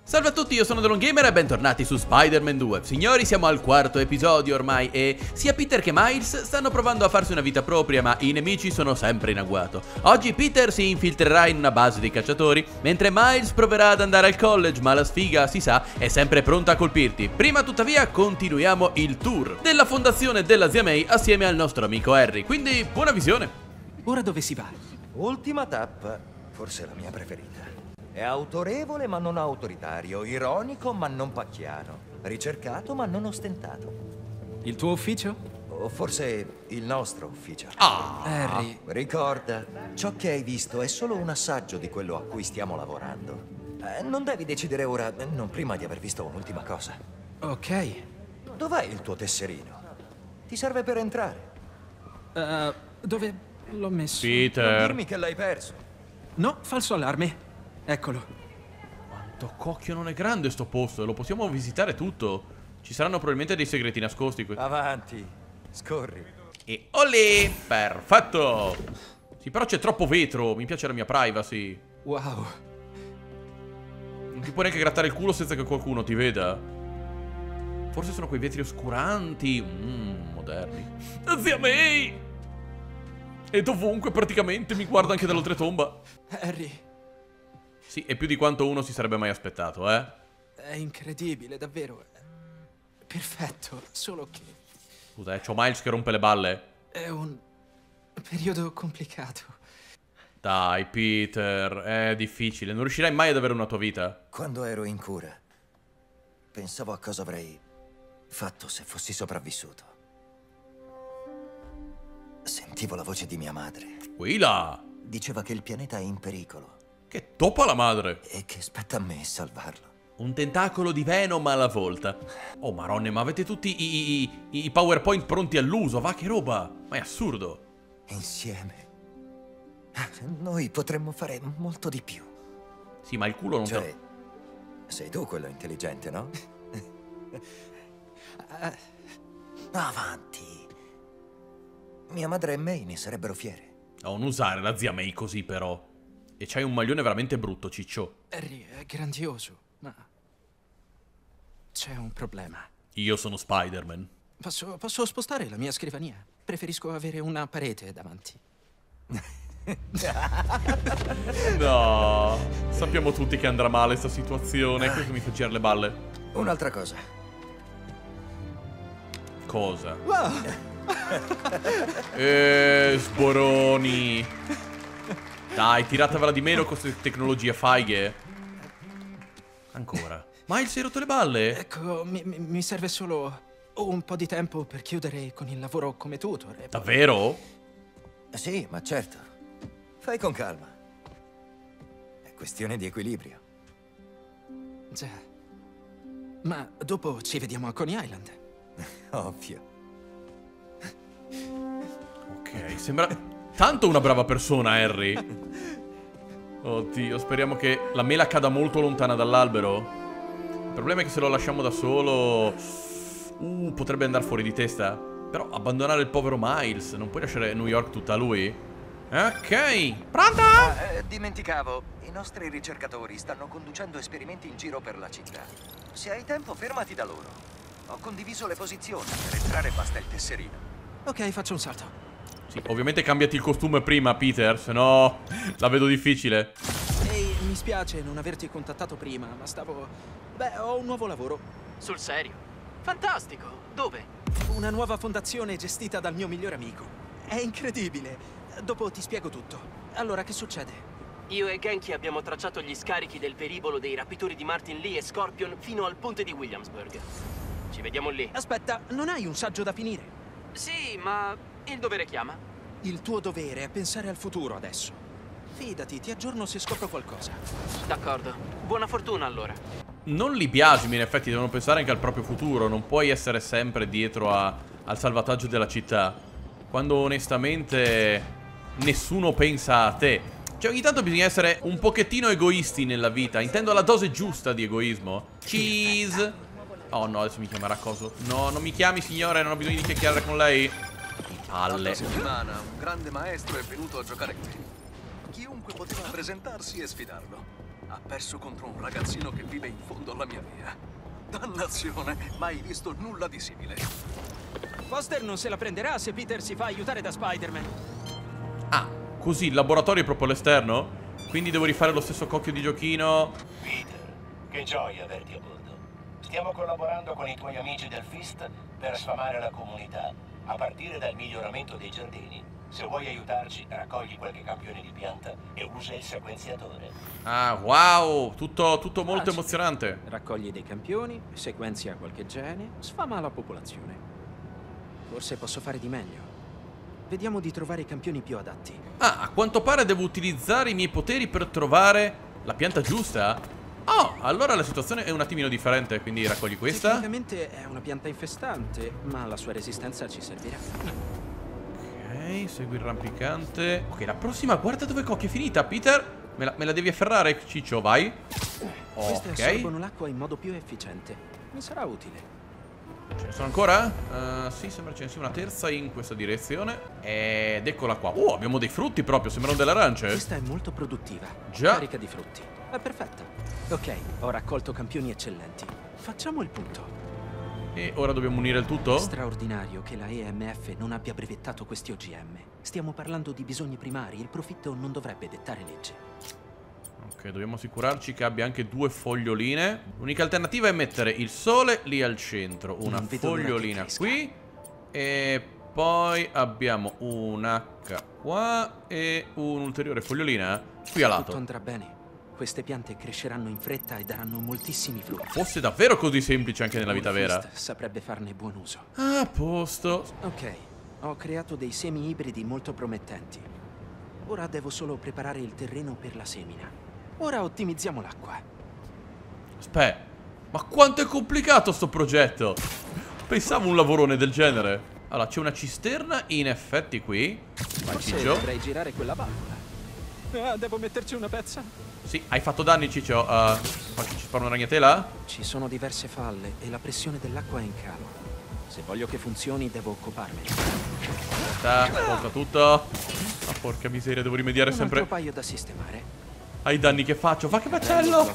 Salve a tutti, io sono DeLongGamer e bentornati su Spider-Man 2. Signori, siamo al quarto episodio ormai e sia Peter che Miles stanno provando a farsi una vita propria, ma i nemici sono sempre in agguato. Oggi Peter si infiltrerà in una base di cacciatori, mentre Miles proverà ad andare al college, ma la sfiga, si sa, è sempre pronta a colpirti. Prima tuttavia continuiamo il tour della fondazione della zia May assieme al nostro amico Harry, quindi buona visione. Ora dove si va? Ultima tappa, forse la mia preferita. È autorevole ma non autoritario, ironico ma non pacchiano, ricercato ma non ostentato. Il tuo ufficio? O forse il nostro ufficio. Harry, Ricorda, ciò che hai visto è solo un assaggio di quello a cui stiamo lavorando. Non devi decidere ora, non prima di aver visto un'ultima cosa. ok. Dov'è il tuo tesserino? Ti serve per entrare. Dove l'ho messo? Non Peter. dirmi che l'hai perso. No, falso allarme. Eccolo. Quanto cocchio non è grande sto posto, e lo possiamo visitare tutto. Ci saranno probabilmente dei segreti nascosti qui. Avanti, scorri. E olè! Perfetto! Sì, però c'è troppo vetro, mi piace la mia privacy. Wow. Non ti puoi neanche grattare il culo senza che qualcuno ti veda. Forse sono quei vetri oscuranti. Moderni. Zia May! E dovunque praticamente mi guarda anche dall'oltretomba. Harry, Sì, è più di quanto uno si sarebbe mai aspettato, eh? è incredibile, davvero. Perfetto, solo che Scusa, c'ho Miles che rompe le balle. è un periodo complicato. Dai, Peter, è difficile. Non riuscirai mai ad avere una tua vita. Quando ero in cura, pensavo a cosa avrei fatto se fossi sopravvissuto. Sentivo la voce di mia madre. Quila! Diceva che il pianeta è in pericolo Che toppa la madre! e che spetta a me salvarlo. Un tentacolo di Venom alla volta. Oh maronne, ma avete tutti i PowerPoint pronti all'uso, va che roba! Ma è assurdo. Insieme, noi potremmo fare molto di più. Sì, ma il culo non te Cioè, sei tu quello intelligente, no? Avanti. Mia madre e May ne sarebbero fiere. Non usare la zia May così, però. E c'hai un maglione veramente brutto, ciccio. Harry, è grandioso, ma c'è un problema. Io sono Spider-Man. Posso spostare la mia scrivania? Preferisco avere una parete davanti. No, sappiamo tutti che andrà male sta situazione. Questo mi fa girare le balle. Un'altra cosa. Cosa? Wow! Sboroni. Dai, tiratevela di meno con queste tecnologie faighe. Ancora. Miles, hai rotto le balle? Ecco, mi serve solo un po' di tempo per chiudere con il lavoro come tutor. E poi- Davvero? Sì, ma certo. Fai con calma. È questione di equilibrio. Già. Ma dopo ci vediamo a Coney Island. Ovvio. Ok, sembra tanto una brava persona, Harry. Oddio, speriamo che la mela cada molto lontana dall'albero. Il problema è che se lo lasciamo da solo potrebbe andare fuori di testa. Però abbandonare il povero Miles, non puoi lasciare New York tutta a lui. Ok, pronto? Dimenticavo, i nostri ricercatori stanno conducendo esperimenti in giro per la città. Se hai tempo, fermati da loro. Ho condiviso le posizioni, per entrare basta il tesserino. Ok, faccio un salto. Sì, ovviamente cambiati il costume prima, Peter, se no la vedo difficile. Ehi, mi spiace non averti contattato prima, ma ho un nuovo lavoro. Sul serio? Fantastico! Dove? Una nuova fondazione gestita dal mio migliore amico. È incredibile. Dopo ti spiego tutto. Allora, che succede? Io e Genki abbiamo tracciato gli scarichi del velivolo dei rapitori di Martin Lee e Scorpion fino al ponte di Williamsburg. Ci vediamo lì. Aspetta, non hai un saggio da finire? Sì, ma il dovere chiama. Il tuo dovere è pensare al futuro adesso. Fidati, ti aggiorno se scopro qualcosa. D'accordo. Buona fortuna allora. Non li biasimi, in effetti, devono pensare anche al proprio futuro. Non puoi essere sempre dietro al salvataggio della città, quando onestamente nessuno pensa a te. Cioè, ogni tanto bisogna essere un pochettino egoisti nella vita. Intendo la dose giusta di egoismo. Cheese. Oh no, adesso mi chiamerà coso. No, non mi chiami, signore, non ho bisogno di chiacchierare con lei. Di palle. L'altra settimana un grande maestro è venuto a giocare qui. Chiunque poteva presentarsi e sfidarlo. Ha perso contro un ragazzino che vive in fondo alla mia via. Dannazione, mai visto nulla di simile. Foster non se la prenderà se Peter si fa aiutare da Spider-Man. Ah, così il laboratorio è proprio all'esterno? Quindi devo rifare lo stesso cocchio di giochino. Peter, che gioia averti a bordo. Stiamo collaborando con i tuoi amici del FIST per sfamare la comunità, a partire dal miglioramento dei giardini. Se vuoi aiutarci, raccogli qualche campione di pianta e usa il sequenziatore. Ah, wow, tutto molto Facile. emozionante. Raccogli dei campioni, sequenzia qualche gene, sfama la popolazione. Forse posso fare di meglio. Vediamo di trovare i campioni più adatti. Ah, a quanto pare devo utilizzare i miei poteri per trovare la pianta giusta? Oh, allora la situazione è un attimino differente, quindi raccogli questa. Tecnicamente è una pianta infestante, ma la sua resistenza ci servirà. Ok, segui il rampicante. Ok, la prossima, guarda dove cocchio è finita, Peter. Me la devi afferrare, Ciccio, vai. Queste Ok. assorbono l'acqua in modo più efficiente. Mi sarà utile. Ce ne sono ancora? Sì, sembra ce ne sia una terza in questa direzione. Ed eccola qua. Oh, abbiamo dei frutti proprio, sembrano delle arance. Questa è molto produttiva. Già. Carica di frutti. È perfetta. Ok, ho raccolto campioni eccellenti. Facciamo il punto. E ora dobbiamo unire il tutto? Straordinario che la EMF non abbia brevettato questi OGM. Stiamo parlando di bisogni primari, il profitto non dovrebbe dettare legge. Ok, dobbiamo assicurarci che abbia anche 2 foglioline. L'unica alternativa è mettere il sole lì al centro. Una Non vedo l'ora che fogliolina cresca. qui. E poi abbiamo un H qua e un'ulteriore fogliolina qui a Tutto lato. andrà bene. Queste piante cresceranno in fretta e daranno moltissimi frutti. Fosse davvero così semplice anche nella vita vera. Fist saprebbe farne buon uso. Ah, a posto. Ok, ho creato dei semi ibridi molto promettenti. Ora devo solo preparare il terreno per la semina. Ora ottimizziamo l'acqua. Aspetta, ma quanto è complicato sto progetto. Pensavo un lavorone del genere. Allora, c'è una cisterna in effetti qui. Vai, Forse Ciccio. dovrei girare quella valvola. Ah, devo metterci una pezza? Sì, hai fatto danni, Ciccio. Qualche ci spara una ragnatela? Ci sono diverse falle e la pressione dell'acqua è in calo. Se voglio che funzioni, devo occuparmene. Aspetta, porta tutto. Ma porca miseria, devo rimediare Un altro sempre paio da sistemare. ai danni che faccio. Va che macello!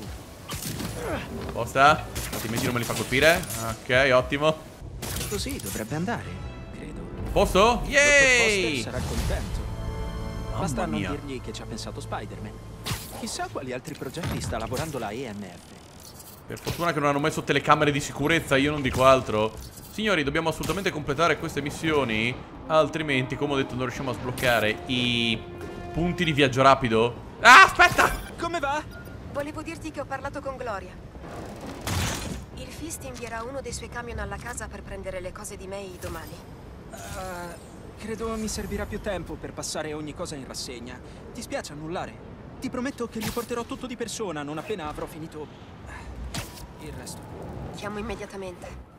Posta. Ti metti non me li fa colpire. Ok, ottimo. Così dovrebbe andare, credo. Posto? Dottor Foster Yay! sarà contento. Basta Mamma non mia. dirgli che ci ha pensato Spider-Man. Chissà quali altri progetti sta lavorando la EMF. Per fortuna che non hanno messo telecamere di sicurezza, io non dico altro. Signori, dobbiamo assolutamente completare queste missioni, altrimenti, come ho detto, non riusciamo a sbloccare i punti di viaggio rapido. Ah, aspetta! Come va? Volevo dirti che ho parlato con Gloria. Il Fist invierà uno dei suoi camion alla casa per prendere le cose di May domani. Credo mi servirà più tempo per passare ogni cosa in rassegna. Ti spiace annullare? Ti prometto che gli porterò tutto di persona non appena avrò finito il resto. Chiamo immediatamente.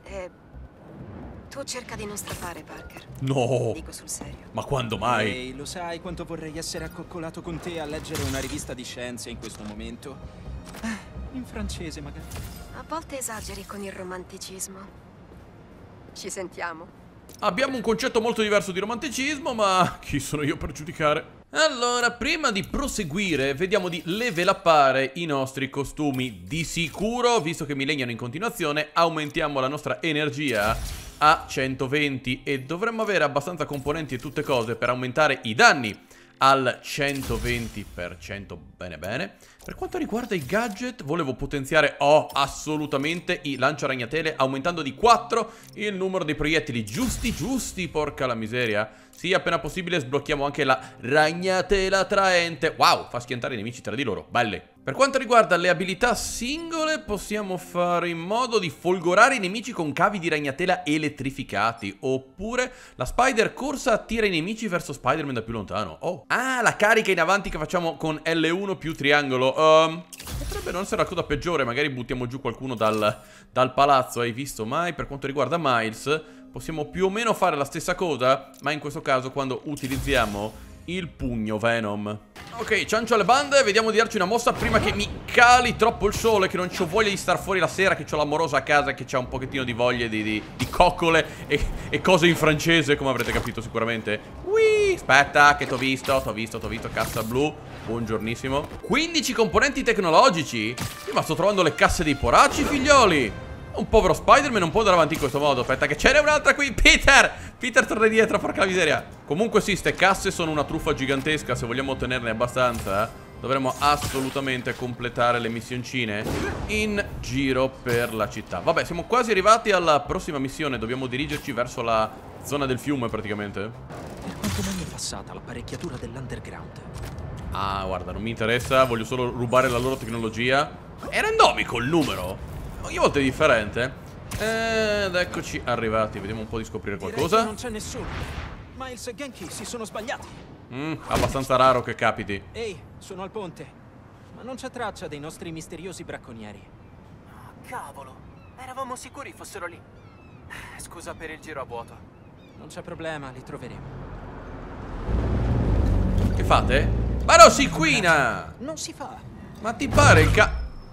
Tu cerca di non strafare, Parker. No! Dico sul serio. Ma quando mai? Ehi, lo sai quanto vorrei essere accoccolato con te a leggere una rivista di scienze in questo momento? In francese, magari. A volte esageri con il romanticismo. Ci sentiamo. Abbiamo un concetto molto diverso di romanticismo, ma chi sono io per giudicare? Allora, prima di proseguire, vediamo di level upare i nostri costumi. Di sicuro, visto che mi legnano in continuazione, aumentiamo la nostra energia a 120 e dovremmo avere abbastanza componenti e tutte cose per aumentare i danni al 120%. Bene bene. Per quanto riguarda i gadget, volevo potenziare assolutamente i lanciaragnatele, aumentando di 4 il numero dei proiettili giusti, porca la miseria. Sì, appena possibile sblocchiamo anche la ragnatela traente. Wow, fa schiantare i nemici tra di loro, belle. Per quanto riguarda le abilità singole, possiamo fare in modo di folgorare i nemici con cavi di ragnatela elettrificati. Oppure la Spider corsa attira i nemici verso Spider-Man da più lontano. Oh, la carica in avanti che facciamo con L1 più triangolo. Potrebbe non essere la cosa peggiore, magari buttiamo giù qualcuno dal palazzo, hai visto mai? Per quanto riguarda Miles, possiamo più o meno fare la stessa cosa, ma in questo caso quando utilizziamo il pugno Venom. Ok, ciancio alle bande, vediamo di darci una mossa prima che mi cali troppo il sole, che non c'ho voglia di star fuori la sera, che c'ho l'amorosa a casa, che c'ha un pochettino di voglia di coccole e cose in francese, come avrete capito sicuramente. Aspetta, che t'ho visto, cazzo blu. Buongiornissimo. 15 componenti tecnologici. Ma sto trovando le casse dei poracci, figlioli. Un povero Spider-Man non può andare avanti in questo modo. Aspetta che ce n'è un'altra qui. Peter torna dietro, porca la miseria. Comunque sì, ste casse sono una truffa gigantesca. Se vogliamo ottenerne abbastanza, dovremo assolutamente completare le missioncine in giro per la città. Vabbè, siamo quasi arrivati alla prossima missione. Dobbiamo dirigerci verso la zona del fiume praticamente. Per quanto mai è passata l'apparecchiatura dell'underground? Ah, guarda, non mi interessa. Voglio solo rubare la loro tecnologia. È randomico il numero. Ogni volta è differente. Ed eccoci arrivati. Vediamo un po' di scoprire qualcosa. Non c'è nessuno. Miles e Genki si sono sbagliati. Abbastanza raro che capiti. Ehi, sono al ponte. Ma non c'è traccia dei nostri misteriosi bracconieri. Oh, cavolo. Eravamo sicuri fossero lì. Scusa per il giro a vuoto. Non c'è problema, li troveremo. Che fate? Ma no, si inquina! Non si fa. Ma ti pare il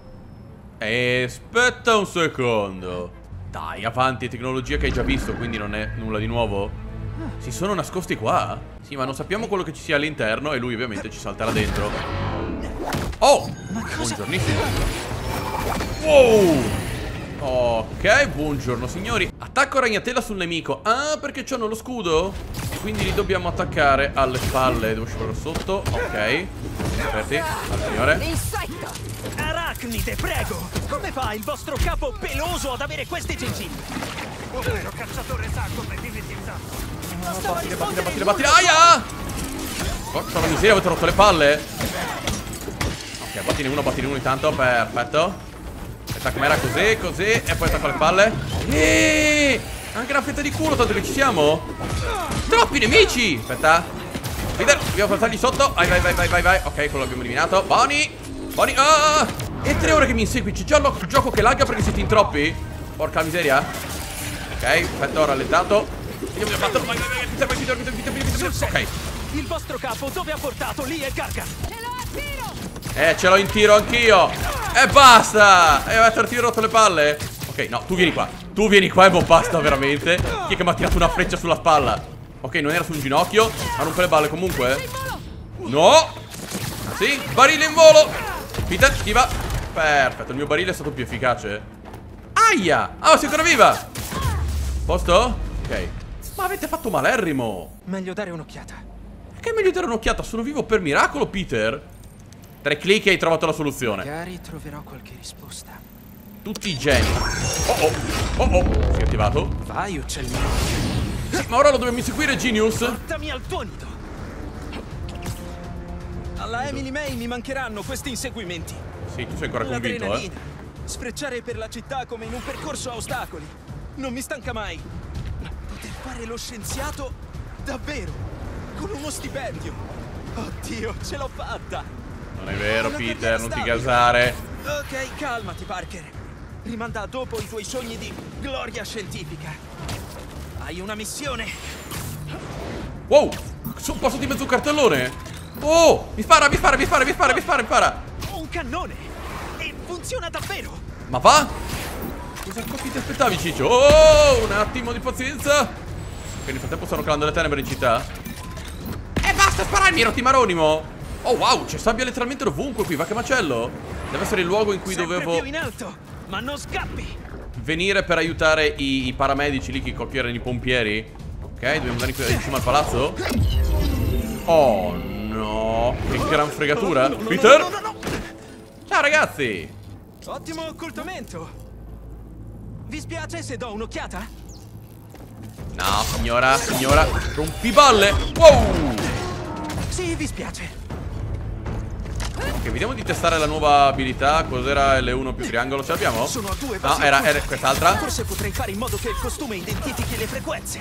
aspetta un secondo. Dai, avanti, tecnologia che hai già visto, quindi non è nulla di nuovo. Si sono nascosti qua? Sì, ma non sappiamo quello che ci sia all'interno e lui ovviamente ci salterà dentro. Oh! Buongiornissimo. Wow! Ok, buongiorno signori. Attacco ragnatela sul nemico. Ah, perché c'hanno lo scudo? E quindi li dobbiamo attaccare alle spalle. Devo scivolare sotto. Ok. Aperti. Al signore. Insetto! Arachnide, prego! Come fa il vostro capo peloso ad avere queste gengive? Povero cacciatore sacco per Battile. Aia! Porca la miseria, avete rotto le palle? Ok, battine uno intanto. Perfetto. Aspetta, com'era? Così. E poi attacco le palle. Anche una fetta di culo, tanto che ci siamo. Troppi nemici. Aspetta. Peter, dobbiamo passargli sotto. Vai. Ok, quello l'abbiamo eliminato. Bonnie. Ah! È 3 ore che mi insegui. C'è già il gioco che lagga perché siete in troppi. Porca miseria. Ok, perfetto, ho rallentato. Andiamo a batterlo. Vai. Ok. Il vostro capo dove ha portato Lee e Gargan? Ce l'ho in tiro anch'io. E basta. E avete rotto le palle. Ok, no, tu vieni qua e mo basta veramente. Chi è che mi ha tirato una freccia sulla spalla? Ok, non era su un ginocchio. Ma rompe le balle comunque. No. Sì, barile in volo. Peter, schiva. Perfetto, il mio barile è stato più efficace. Aia. Ah, sei ancora viva. Posto? Ok. Ma avete fatto malerrimo. Meglio dare un'occhiata. Che è meglio dare un'occhiata? Sono vivo per miracolo, Peter. 3 clic e hai trovato la soluzione. Magari troverò qualche risposta. Tutti i geni. Oh. Si è attivato. Vai, uccellino. Sì, ma ora lo dobbiamo inseguire, Genius. Portami al tuo nido. Alla Emily May mi mancheranno questi inseguimenti. Sì, tu sei ancora convinto, Sfrecciare per la città come in un percorso a ostacoli. Non mi stanca mai. Poter fare lo scienziato davvero, con uno stipendio. Oddio, ce l'ho fatta. Non è vero, Peter, non ti gasare. Ok, calmati, Parker. Rimanda a dopo i tuoi sogni di gloria scientifica. Hai una missione. Wow, sono passato in mezzo a un cartellone. Oh, mi spara. Ho un cannone e funziona davvero. Ma va? Cosa ti aspettavi, Ciccio? Oh, un attimo di pazienza. Ok, nel frattempo stanno calando le tenebre in città. E basta spararmi, rotti maronimo. Oh wow, c'è sabbia letteralmente ovunque qui, va che macello. Deve essere il luogo in cui dovevo più in alto, ma non scappi. venire per aiutare i paramedici lì, che erano i pompieri. Ok, dobbiamo andare in cima al palazzo. Oh no, che gran fregatura. Peter? No. Ciao ragazzi. Ottimo occultamento. Vi spiace se do un'occhiata? No, signora, rompiballe. Wow. Sì, vi spiace. Ok, vediamo di testare la nuova abilità. Cos'era L1 più triangolo? Ce l'abbiamo? Sono a 2 No, era quest'altra. Forse potrei fare in modo che il costume identifichi le frequenze.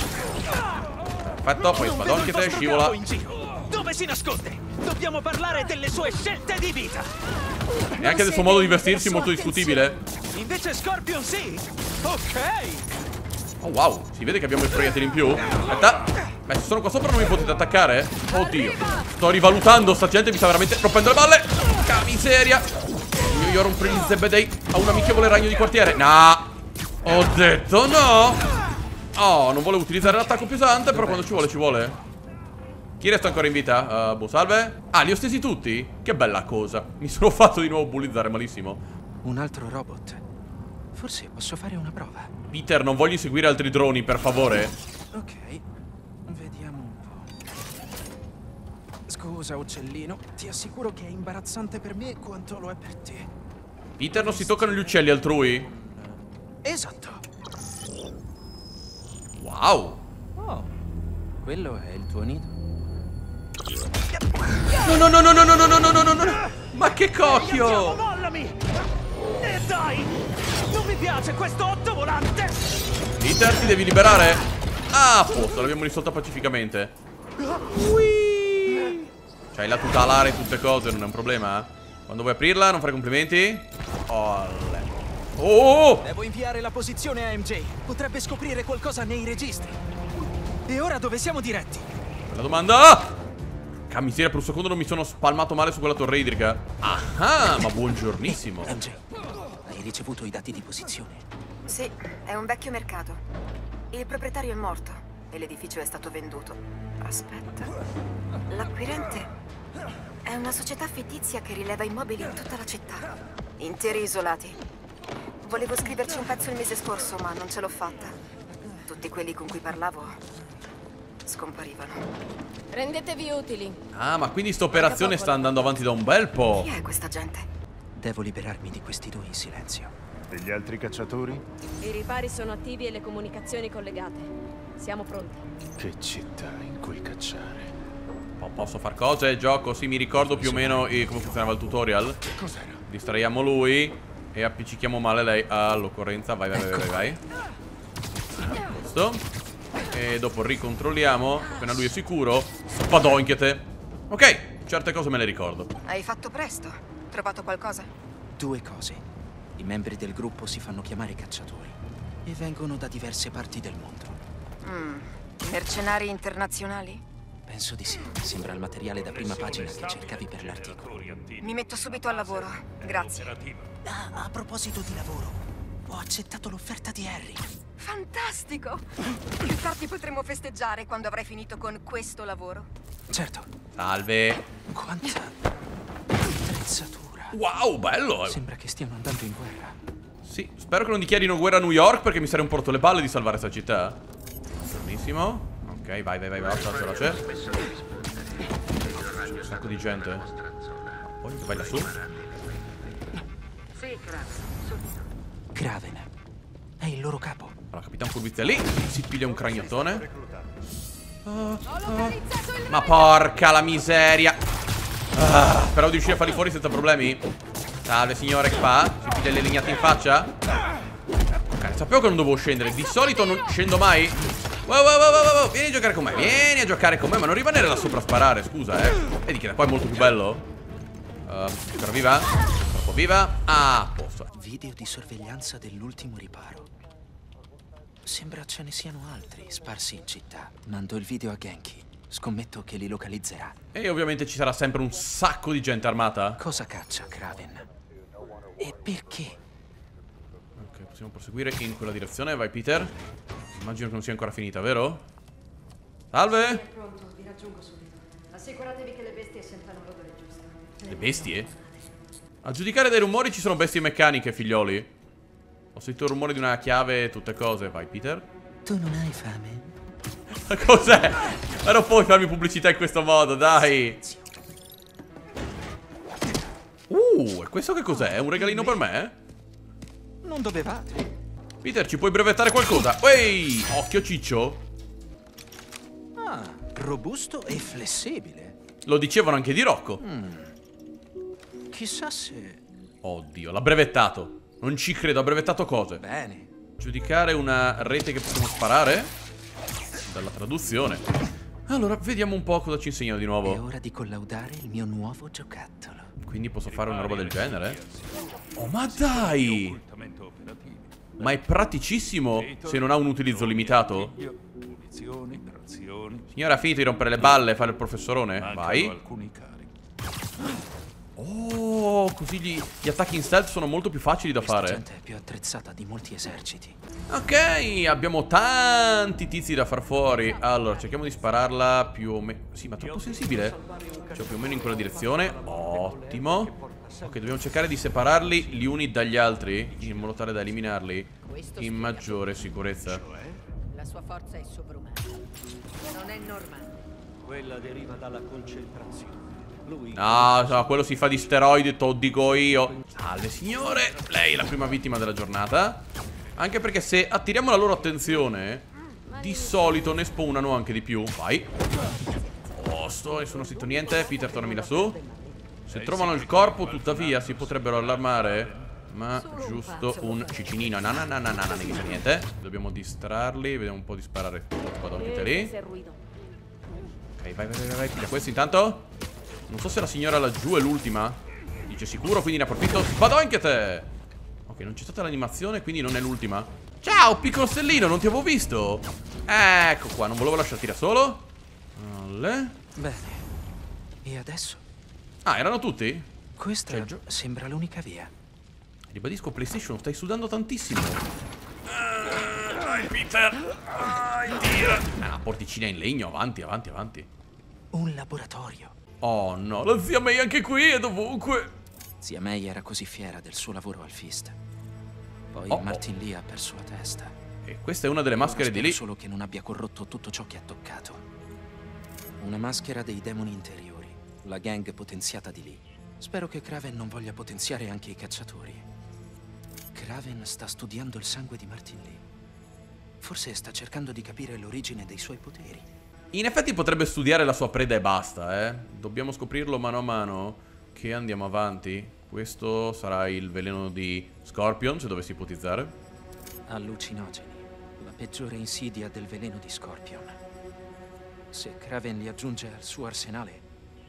Perfetto, poi spadonchete, scivola. Dove si nasconde? Dobbiamo parlare delle sue scelte di vita. E anche del suo modo di vestirsi molto discutibile. Invece Scorpion sì. Ok. Oh wow, si vede che abbiamo i proiettili in più. Aspetta. Beh, se sono qua sopra non mi potete attaccare? Oddio. Sto rivalutando, sta gente mi sta veramente rompendo le balle. Che miseria. Io rompere gli zebedei a un amichevole ragno di quartiere. No. Ho detto no. Oh, non volevo utilizzare l'attacco pesante, però quando ci vuole, ci vuole. Chi resta ancora in vita? Boh, salve. Ah, li ho stesi tutti? Che bella cosa. Mi sono fatto di nuovo bullizzare malissimo. Un altro robot. Forse posso fare una prova. Peter, non voglio seguire altri droni, per favore. Ok, vediamo un po'. Scusa, uccellino. Ti assicuro che è imbarazzante per me quanto lo è per te. Peter, non si toccano gli uccelli altrui? Esatto. Wow. Oh, quello è il tuo nido? No, no, no, no, no, no, no, no, no, no, no. Ma che cocchio! Mollami! E dai! Non mi piace questo otto volante! Peter, ti devi liberare? Ah, a posto, l'abbiamo risolta pacificamente. C'hai la tuta alare e tutte cose, non è un problema? Quando vuoi aprirla, non fare complimenti? Olle. Oh! Devo inviare la posizione a MJ. Potrebbe scoprire qualcosa nei registri. E ora dove siamo diretti? Bella domanda! Miseria, per un secondo non mi sono spalmato male su quella torre idrica. Ah, ma buongiornissimo. MJ, hai ricevuto i dati di posizione? Sì, è un vecchio mercato. Il proprietario è morto e l'edificio è stato venduto. Aspetta. L'acquirente è una società fittizia che rileva immobili in tutta la città. Interi isolati. Volevo scriverci un pezzo il mese scorso, ma non ce l'ho fatta. Tutti quelli con cui parlavo scomparivano. Rendetevi utili. Ah, ma quindi sta operazione sta andando avanti da un bel po'. Chi è questa gente? Devo liberarmi di questi due in silenzio. E gli altri cacciatori? I ripari sono attivi e le comunicazioni collegate. Siamo pronti. Che città in cui cacciare. Posso far cose? Gioco? Sì, mi ricordo più o meno come funzionava il tutorial. Cos'era? Distraiamo lui e appiccichiamo male lei all'occorrenza. Vai, vai, vai, vai, vai. Questo. E dopo ricontrolliamo. Appena lui è sicuro, spadoinchiate. Ok, certe cose me le ricordo. Hai fatto presto. Trovato qualcosa? Due cose. I membri del gruppo si fanno chiamare cacciatori e vengono da diverse parti del mondo. Mercenari internazionali? Penso di sì. Sembra il materiale da prima pagina che cercavi per l'articolo. Mi metto subito al lavoro. Grazie. A proposito di lavoro, ho accettato l'offerta di Harry. Fantastico! Più tardi potremo festeggiare quando avrai finito con questo lavoro. Certo. Salve. Quanta attrezzatura. Wow, bello. Sembra che stiano andando in guerra. Sì, spero che non dichiarino guerra a New York, perché mi sarei un po' rotto le palle di salvare questa città. Benissimo. Ok, vai, vai, vai, veloce, veloce. C'è un sacco di gente. Poi vai lassù. Kraven. È il loro capo. Allora, Capitan Furbizia lì. Si piglia un craniatone. Ma porca la miseria. Spero di riuscire a farli fuori senza problemi. Salve signore, che fa? Si piglia le legnate in faccia. Ok, sapevo che non dovevo scendere. Di solito non scendo mai. Wow, wow, wow, wow, wow. Vieni a giocare con me. Vieni a giocare con me. Ma non rimanere là sopra a sparare, scusa, Vedi che da qua è molto più bello. Ancora viva? Troppo viva. Ah, a posto. Video di sorveglianza dell'ultimo riparo. Sembra ce ne siano altri sparsi in città. Mando il video a Genki. Scommetto che li localizzerà. E ovviamente ci sarà sempre un sacco di gente armata. Cosa caccia Kraven? E perché? Ok, possiamo proseguire in quella direzione. Vai Peter. Immagino che non sia ancora finita, vero? Salve. Pronto, vi raggiungo subito. Assicuratevi che le bestie sentano l'odore giusto. Le bestie? A giudicare dai rumori ci sono bestie meccaniche, figlioli. Ho sentito il rumore di una chiave e tutte cose. Vai Peter. Tu non hai fame? Cos'è? Ma non puoi farmi pubblicità in questo modo, dai. E questo che cos'è? È un regalino per me? Non dovevate. Peter, ci puoi brevettare qualcosa? Ehi, occhio ciccio. Ah, robusto e flessibile. Lo dicevano anche di Rocco. Chissà se... Oddio, l'ha brevettato. Non ci credo, ha brevettato cose. Bene. Giudicare una rete che possiamo sparare? Dalla traduzione. Allora, vediamo un po' cosa ci insegnano di È nuovo. ora di collaudare il mio nuovo giocattolo. Quindi posso fare una roba del genere? Oh, ma dai! Ma è praticissimo se non ha un utilizzo limitato. Signora, ha finito di rompere le balle e fare il professorone? Vai. Oh! Oh, così gli attacchi in stealth sono molto più facili da fare. Questa gente è più attrezzata di molti eserciti. Ok, abbiamo tanti tizi da far fuori. Allora, cerchiamo di spararla più o meno. Sì, ma troppo sensibile. Cioè, più o meno in quella direzione. Ottimo. Ok, dobbiamo cercare di separarli gli uni dagli altri, in modo tale da eliminarli in maggiore sicurezza. La sua forza è sovrumana. Non è normale. Quella deriva dalla concentrazione. Lui... No, quello si fa di steroidi, te lo dico io. Salve signore, lei è la prima vittima della giornata. Anche perché se attiriamo la loro attenzione, di solito ne spawnano anche di più. Vai. Posto, nessuno ha sentito niente. Peter, tornami lassù. Se trovano il corpo, tuttavia, si potrebbero allarmare. Ma giusto un cicinino. No, non dice niente. Dobbiamo distrarli. Vediamo un po' di sparare. Spadonchite lì. Ok, vai. Piglia questo intanto. Non so se la signora laggiù è l'ultima. Dice sicuro, quindi ne approfitto. Spadonchite. Ok, non c'è stata l'animazione, quindi non è l'ultima. Ciao, piccolo stellino, non ti avevo visto. Ecco qua, non volevo lasciarti da solo. Bene. E adesso? Ah, erano tutti? Questa sembra l'unica via. Ribadisco, PlayStation, stai sudando tantissimo. Dai, Peter. Tira. Una porticina in legno, avanti. Un laboratorio. Oh no, la zia May anche qui è dovunque. Zia May era così fiera del suo lavoro al Fist. Poi Martin Lee ha perso la testa. E questa è una delle maschere di lì. Solo che non abbia corrotto tutto ciò che ha toccato. Una maschera dei demoni interiori. La gang potenziata di lì. Spero che Kraven non voglia potenziare anche i cacciatori. Kraven sta studiando il sangue di Martin Lee. Forse sta cercando di capire l'origine dei suoi poteri. In effetti potrebbe studiare la sua preda e basta, eh. Dobbiamo scoprirlo mano a mano che andiamo avanti. Questo sarà il veleno di Scorpion, se dovessi ipotizzare. Allucinogeni. La peggiore insidia del veleno di Scorpion. Se Kraven li aggiunge al suo arsenale...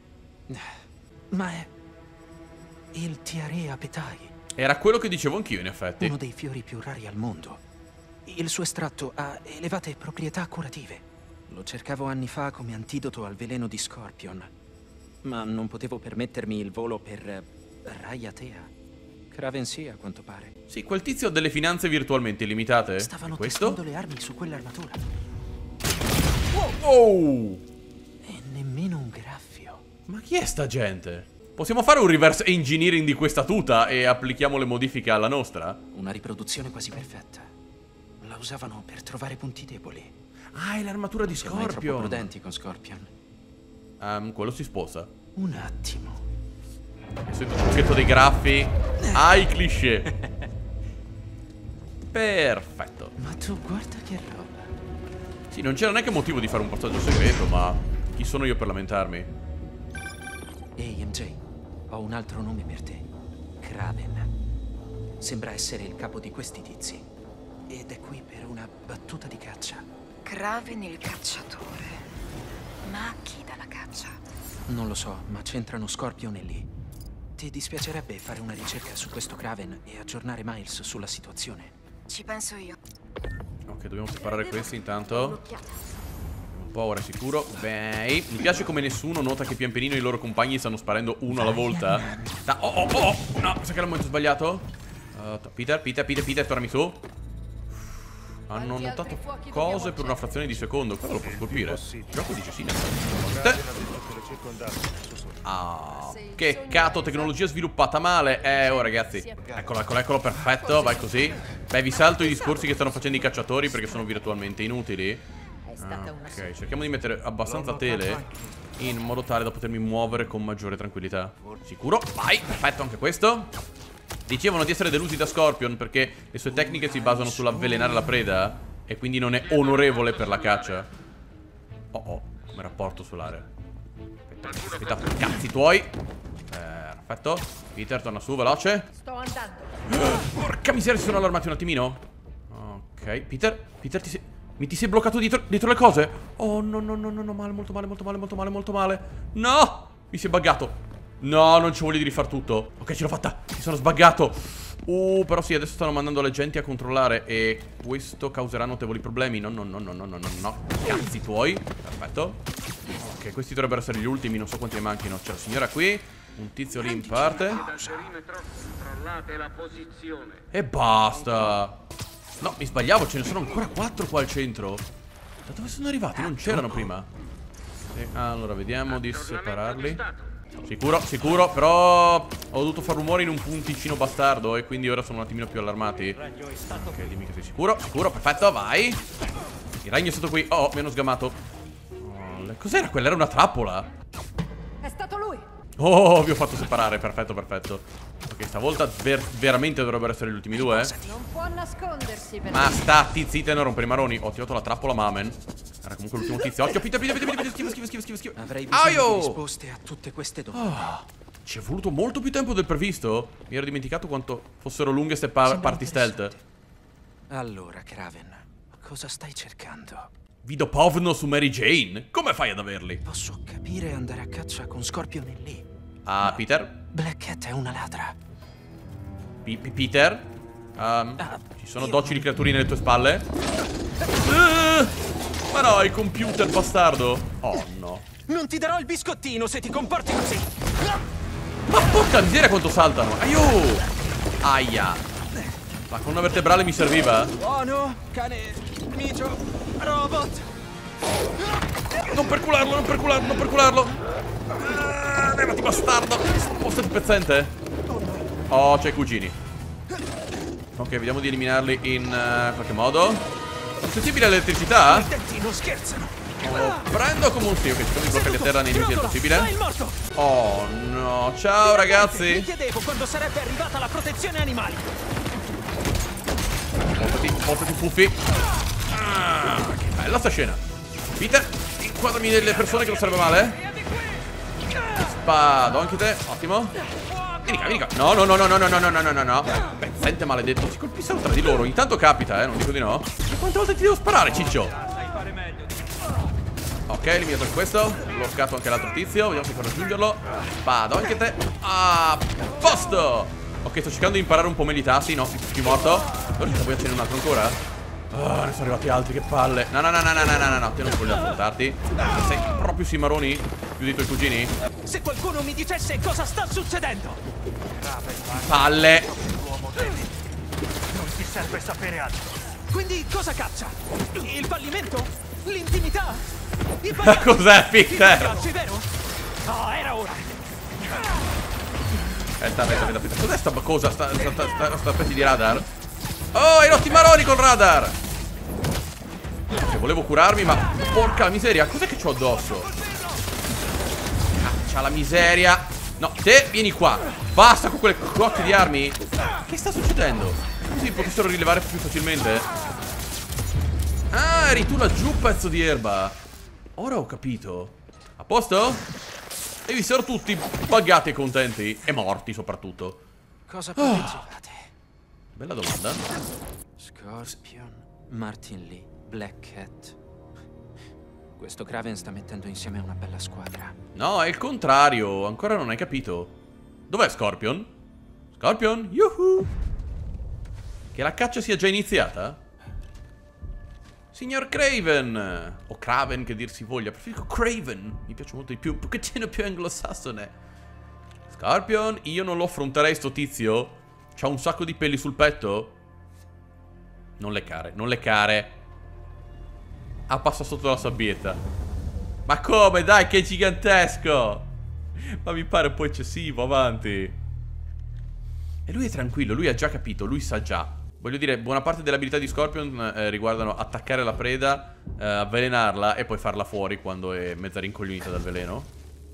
Ma è... il Tiare Apetai. Era quello che dicevo anch'io, in effetti. Uno dei fiori più rari al mondo. Il suo estratto ha elevate proprietà curative. Lo cercavo anni fa come antidoto al veleno di Scorpion. Ma non potevo permettermi il volo per Raiatea. Kraven sì, a quanto pare. Sì, quel tizio ha delle finanze virtualmente illimitate. Stavano questo? testando le armi su quell'armatura. Oh! E nemmeno un graffio. Ma chi è sta gente? Possiamo fare un reverse engineering di questa tuta e applichiamo le modifiche alla nostra? Una riproduzione quasi perfetta. La usavano per trovare punti deboli. Ah, è l'armatura di Siamo troppo Scorpion. prudenti con Scorpion. Quello si sposa. Un attimo. Il solito trucchetto dei graffi. Ah, i cliché. Perfetto. Ma tu guarda che roba. Sì, non c'era neanche motivo di fare un passaggio segreto, ma chi sono io per lamentarmi? Ehi, MJ, ho un altro nome per te. Kraven. Sembra essere il capo di questi tizi. Ed è qui per una battuta di caccia. Kraven il cacciatore. Ma a chi dà la caccia? Non lo so, ma c'entrano Scorpion e Lee. Ti dispiacerebbe fare una ricerca su questo Kraven e aggiornare Miles sulla situazione? Ci penso io. Ok, dobbiamo separare questi intanto. Un po' ora è sicuro. Beh, mi piace come nessuno nota che pian pianino i loro compagni stanno sparando uno alla volta. No, mi sa che era il momento sbagliato. Peter, tornami su. Hanno notato cose per una frazione di secondo. Quello lo posso colpire. Il gioco dice sì. Ah, che cazzo, tecnologia sviluppata male. Oh ragazzi, eccolo, perfetto. Vai così. Beh, vi salto i discorsi che stanno facendo i cacciatori perché sono virtualmente inutili. Ok, cerchiamo di mettere abbastanza tele in modo tale da potermi muovere con maggiore tranquillità. Sicuro? Vai, perfetto anche questo. Dicevano di essere delusi da Scorpion perché le sue tecniche si basano sull'avvelenare la preda e quindi non è onorevole per la caccia. Come rapporto solare. Aspetta, cazzi tuoi. Perfetto. Peter, torna su, veloce. Sto andando. Porca miseria, si sono allarmati un attimino. Ok, Peter, ti sei bloccato dietro le cose? Oh, no, male, molto male. No, mi si è buggato. No, non ci voglio di rifar tutto. Ok, ce l'ho fatta, mi sono sbaggato. Però sì, adesso stanno mandando le gente a controllare e questo causerà notevoli problemi. No. Cazzi tuoi. Perfetto. Ok, questi dovrebbero essere gli ultimi, non so quanti ne manchino. C'è la signora qui. Un tizio lì in parte. E basta. No, mi sbagliavo, ce ne sono ancora 4 qua al centro. Da dove sono arrivati? Non c'erano prima. Allora, vediamo di separarli. Sicuro, sicuro, però ho dovuto far rumore in un punticino bastardo e quindi ora sono un attimino più allarmati. Ok, dimmi che sei sicuro. Sicuro, perfetto, vai. Il ragno è stato qui. Oh, mi hanno sgamato. Oh, cos'era quella? Era una trappola. È stato lui. Oh, vi ho fatto separare, perfetto, perfetto. Ok, stavolta veramente dovrebbero essere gli ultimi due. Non può nascondersi per Ma stati zitta e non rompere i maroni. Ho tirato la trappola, mamen. Era comunque l'ultimo tizio. Occhio, Peter, schifo. Avrei bisogno di risposte a tutte queste domande. Ci è voluto molto più tempo del previsto. Mi ero dimenticato quanto fossero lunghe ste party stealth. Allora, Kraven, cosa stai cercando? Vido Povno su Mary Jane. Come fai ad averli? Posso capire andare a caccia con Scorpion lì. Ah, Peter? Black Cat è una ladra. Peter? Ci sono docili creature nelle tue spalle? Ma no, il computer bastardo. Oh no. Non ti darò il biscottino se ti comporti così. Ma porca miseria quanto saltano. Aiuh. Aia. La colonna vertebrale mi serviva? Oh no, cane, micio, robot. Non percularlo, non percularlo, non percularlo. Levati bastardo. Spostati pezzente. Oh, c'è i cugini. Ok, vediamo di eliminarli in qualche modo. Sensibile all'elettricità? I denti non scherzano. Prendo come un sì, ok, cerchiamo di bloccare a terra nei limiti del possibile. Oh no, ciao ragazzi. Mi chiedevo quando sarebbe arrivata la protezione animali. Spostati Fuffi. Che bella sta scena. Peter, inquadrami delle persone che non sarebbe male. Spado anche te, ottimo. Vieni qua. No. Pezzente maledetto, si colpiscono tra di loro. Intanto capita, non dico di no. E quante volte ti devo sparare, ciccio? Ok, eliminato anche questo. Bloccato anche l'altro tizio. Vediamo se può raggiungerlo. Spado anche te. Ah, posto. Ok, sto cercando di imparare un po' meglio i tasti. No, più morto. Allora poi accende un altro ancora. Oh, ne sono arrivati altri, che palle. No, te non voglio affrontarti. Sei proprio simaroni più dei tuoi cugini. Se qualcuno mi dicesse cosa sta succedendo. Palle. Non ti serve sapere altro. Quindi cosa caccia? Il fallimento? L'intimità? Cos'è, Peter? Cacci, vero? Oh, era ora. Aspetta. Cos'è sta cosa? Sta specie di radar? Oh, hai rotti i maroni col radar. Ok, volevo curarmi, ma porca miseria, cos'è che c'ho addosso? Caccia la miseria. No, te vieni qua. Basta con quelle cocche di armi. Che sta succedendo? Così potessero rilevare più facilmente. Ah, eri tu laggiù, pezzo di erba. Ora ho capito. A posto? E vissero tutti buggati e contenti. E morti soprattutto. Cosa proteggevate? Bella domanda. Scorpion, Martin Lee, Black Cat. Questo Kraven sta mettendo insieme una bella squadra. No, è il contrario. Ancora non hai capito. Dov'è Scorpion? Scorpion? Yuhu! Che la caccia sia già iniziata? Signor Craven. O Kraven, che dir si voglia. Preferisco Craven. Mi piace molto di più. Un pochettino più anglosassone. Scorpion, io non lo affronterei sto tizio. C'ha un sacco di peli sul petto. Non leccare. Ah, passa sotto la sabbietta. Ma come, dai, che è gigantesco. Ma mi pare un po' eccessivo, avanti. E lui è tranquillo, lui ha già capito, lui sa già. Voglio dire, buona parte delle abilità di Scorpion riguardano attaccare la preda, avvelenarla e poi farla fuori quando è mezza rincoglionita dal veleno.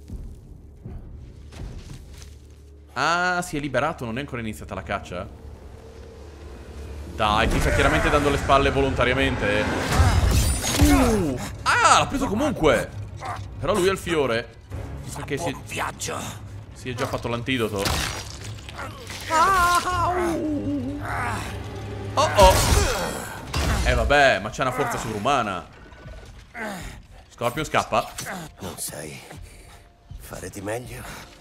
Ah, si è liberato, non è ancora iniziata la caccia? Dai, ti sta chiaramente dando le spalle volontariamente. Ah, l'ha preso comunque. Però lui ha il fiore. Sa che si è già fatto l'antidoto. Oh. Vabbè, ma c'è una forza sovrumana. Scorpion scappa. Non sai fare di meglio.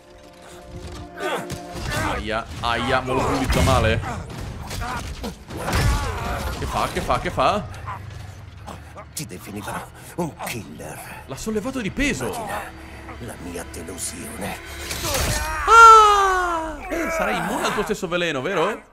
Aia, me lo pulizzo male. Che fa? Ti definivano un killer. L'ha sollevato di peso. La mia delusione. Sarai immune al tuo stesso veleno, vero?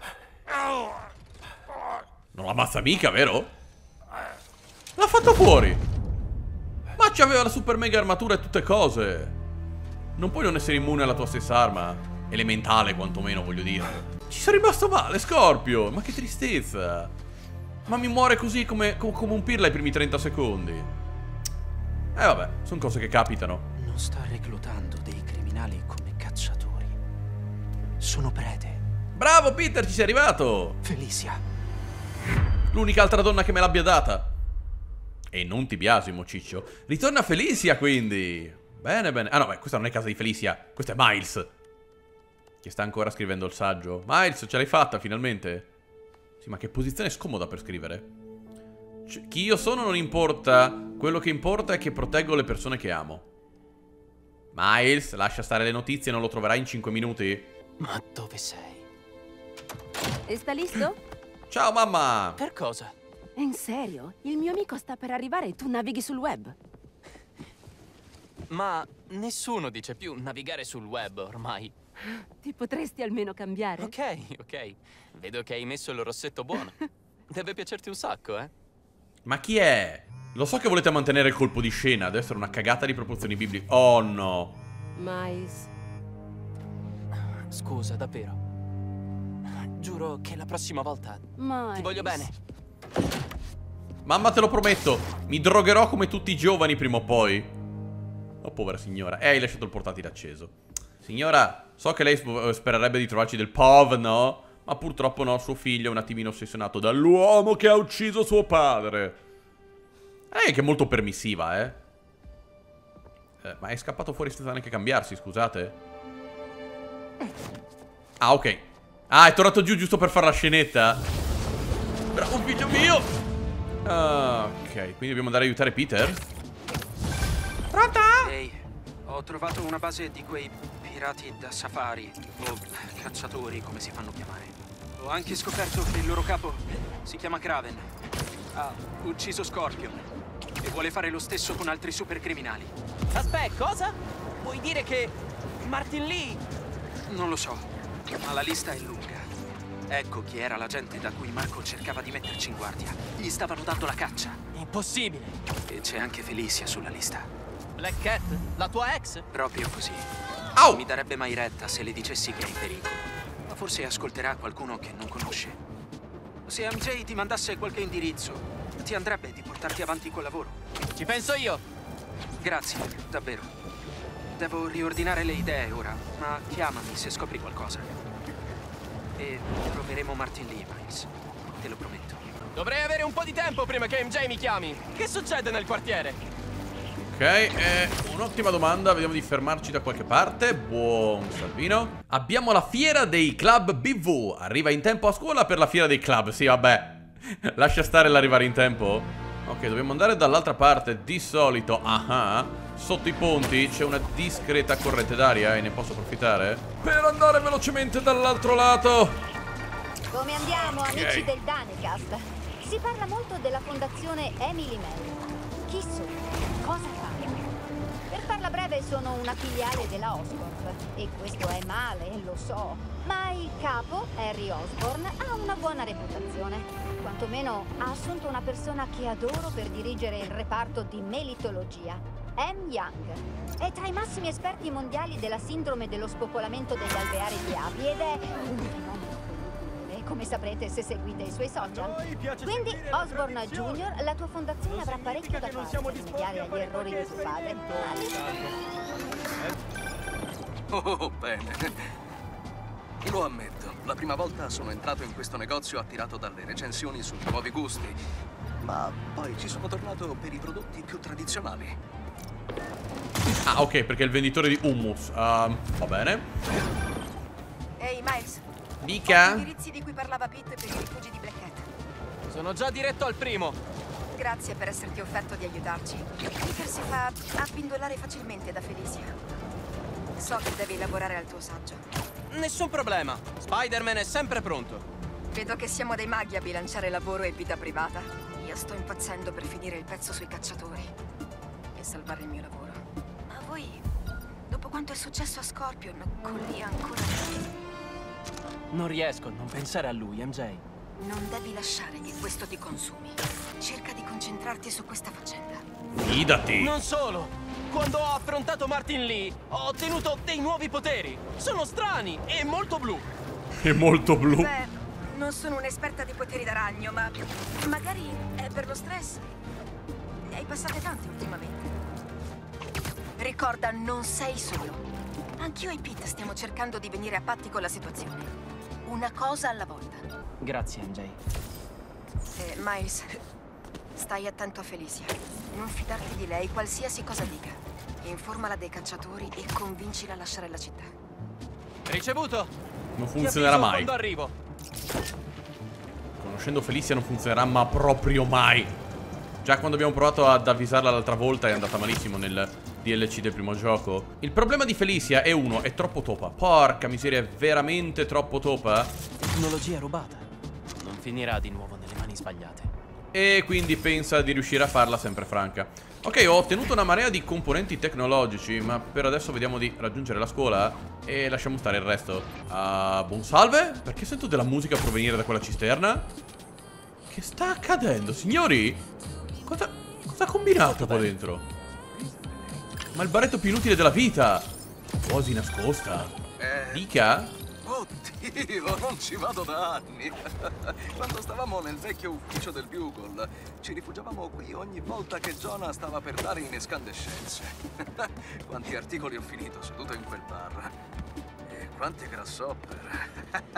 Non l'ammazza mica, vero? L'ha fatto fuori. Ma c'aveva la super mega armatura e tutte cose. Non puoi non essere immune alla tua stessa arma. Elementale, quantomeno, voglio dire. Ci sei rimasto male, Scorpio. Ma che tristezza. Ma mi muore così come un pirla i primi 30 secondi. Vabbè, sono cose che capitano. Non sta reclutando dei criminali come cacciatori. Sono prede. Bravo, Peter, ci sei arrivato. Felicia. L'unica altra donna che me l'abbia data. E non ti biasimo, ciccio. Ritorna Felicia, quindi. Bene, bene. Ah no, beh, questa non è casa di Felicia. Questo è Miles, che sta ancora scrivendo il saggio. Miles, ce l'hai fatta finalmente? Sì, ma che posizione scomoda per scrivere. Chi io sono non importa. Quello che importa è che proteggo le persone che amo. Miles, lascia stare le notizie, non lo troverai in 5 minuti. Ma dove sei? E sta listo? Ciao, mamma. Per cosa? In serio? Il mio amico sta per arrivare e tu navighi sul web? Ma nessuno dice più navigare sul web ormai. Ti potresti almeno cambiare? Ok. Vedo che hai messo il rossetto buono. Deve piacerti un sacco, eh? Ma chi è? Lo so che volete mantenere il colpo di scena. Deve essere una cagata di proporzioni bibliche. Oh no. Miles. Scusa, davvero. Giuro che la prossima volta Miles. ti voglio bene. Mamma, te lo prometto. Mi drogherò come tutti i giovani prima o poi. Oh, povera signora. Hai lasciato il portatile acceso. Signora, so che lei spererebbe di trovarci del POV, no? Ma purtroppo no, suo figlio è un attimino ossessionato dall'uomo che ha ucciso suo padre. Che è molto permissiva, eh. Ma è scappato fuori senza neanche cambiarsi, scusate. Ah, ok. Ah, è tornato giù giusto per fare la scenetta. Bravo figlio mio. Ok, quindi dobbiamo andare a aiutare Peter. Pronta? Ehi, ho trovato una base di quei pirati da safari, o cacciatori, come si fanno chiamare. Ho anche scoperto che il loro capo si chiama Kraven. Ha ucciso Scorpion e vuole fare lo stesso con altri supercriminali. Aspetta, cosa? Vuoi dire che Martin Lee? Non lo so, ma la lista è lunga. Ecco chi era l'agente da cui Marco cercava di metterci in guardia. Gli stavano dando la caccia. Impossibile. E c'è anche Felicia sulla lista. Black Cat? La tua ex? Proprio così. Au! Non mi darebbe mai retta se le dicessi che è in pericolo. Ma forse ascolterà qualcuno che non conosce. Se MJ ti mandasse qualche indirizzo, ti andrebbe di portarti avanti col lavoro. Ci penso io. Grazie, davvero. Devo riordinare le idee ora, ma chiamami se scopri qualcosa. E troveremo Martin Lee, Miles. Te lo prometto. Dovrei avere un po' di tempo prima che MJ mi chiami. Che succede nel quartiere? Ok, un'ottima domanda. Vediamo di fermarci da qualche parte. Buon Salvino. Abbiamo la fiera dei club BV. Arriva in tempo a scuola per la fiera dei club. Sì, vabbè. Lascia stare l'arrivare in tempo. Ok, dobbiamo andare dall'altra parte. Di solito, sotto i ponti c'è una discreta corrente d'aria e ne posso approfittare per andare velocemente dall'altro lato. Come andiamo, amici del Danecast? Si parla molto della fondazione Emily May. Chi sono? Cosa fanno? Per farla breve, sono una filiale della Oscorp. E questo è male, lo so. Ma il capo, Harry Osborn, ha una buona reputazione. Quantomeno ha assunto una persona che adoro per dirigere il reparto di melitologia, M. Young. È tra i massimi esperti mondiali della sindrome dello spopolamento degli alveari di api ed è un fenomeno incredibile, come saprete se seguite i suoi social. Quindi, Osborn Jr., la tua fondazione avrà parecchio da fare per rimediare agli errori di tuo padre. Oh, bene. Lo ammetto, la prima volta sono entrato in questo negozio attirato dalle recensioni sui nuovi gusti, ma poi ci sono tornato per i prodotti più tradizionali. Ah, ok, perché è il venditore di hummus. Va bene. Ehi, Miles. Dica. Ho gli indirizzi di cui parlava Pete per i rifugi di Black Cat. Sono già diretto al primo. Grazie per esserti offerto di aiutarci. Peter si fa abbindolare facilmente da Felicia. So che devi lavorare al tuo saggio. Nessun problema. Spider-Man è sempre pronto. Vedo che siamo dei maghi a bilanciare lavoro e vita privata. Io sto impazzendo per finire il pezzo sui cacciatori e salvare il mio lavoro. Ma voi Dopo quanto è successo a Scorpion, con lì ancora... Non riesco a non pensare a lui, MJ. Non devi lasciare che questo ti consumi. Cerca di concentrarti su questa faccenda. Fidati! Non solo! Quando ho affrontato Martin Lee, ho ottenuto dei nuovi poteri. Sono strani e molto blu. È molto blu. Beh, non sono un'esperta di poteri da ragno, ma magari è per lo stress. Ne hai passate tante ultimamente. Ricorda, non sei solo. Anch'io e Pete stiamo cercando di venire a patti con la situazione. Una cosa alla volta. Grazie, MJ. Miles, stai attento a Felicia. Non fidarti di lei, qualsiasi cosa dica. Informala dei cacciatori e convincila a lasciare la città. Ricevuto! Non funzionerà mai. Quando arrivo. Conoscendo Felicia non funzionerà ma proprio mai. Già quando abbiamo provato ad avvisarla l'altra volta è andata malissimo nel DLC del primo gioco. Il problema di Felicia è uno, è troppo topa. Porca miseria, è veramente troppo topa. Tecnologia rubata. Non finirà di nuovo nelle mani sbagliate. E quindi pensa di riuscire a farla sempre franca. Ok, ho ottenuto una marea di componenti tecnologici, ma per adesso vediamo di raggiungere la scuola e lasciamo stare il resto. Buon salve? Perché sento della musica provenire da quella cisterna? Che sta accadendo, signori? Cosa ha combinato qua dentro? Ma il baretto più inutile della vita. Quasi nascosta. Dica? Oddio, non ci vado da anni. Quando stavamo nel vecchio ufficio del Bugle, ci rifugiavamo qui ogni volta che Jonah stava per dare in escandescenze. Quanti articoli ho finito seduto in quel bar. E quanti grasshopper.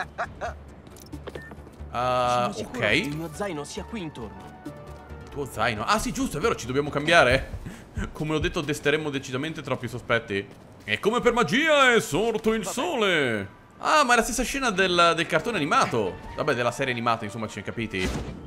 Sono sicuro ok. che il mio zaino sia qui intorno. Tuo zaino? Ah sì, giusto, è vero, ci dobbiamo cambiare. Come ho detto, desteremmo decisamente troppi sospetti. E come per magia è sorto il sole. Ah, ma è la stessa scena del cartone animato. Vabbè, della serie animata, insomma, ci siamo capiti.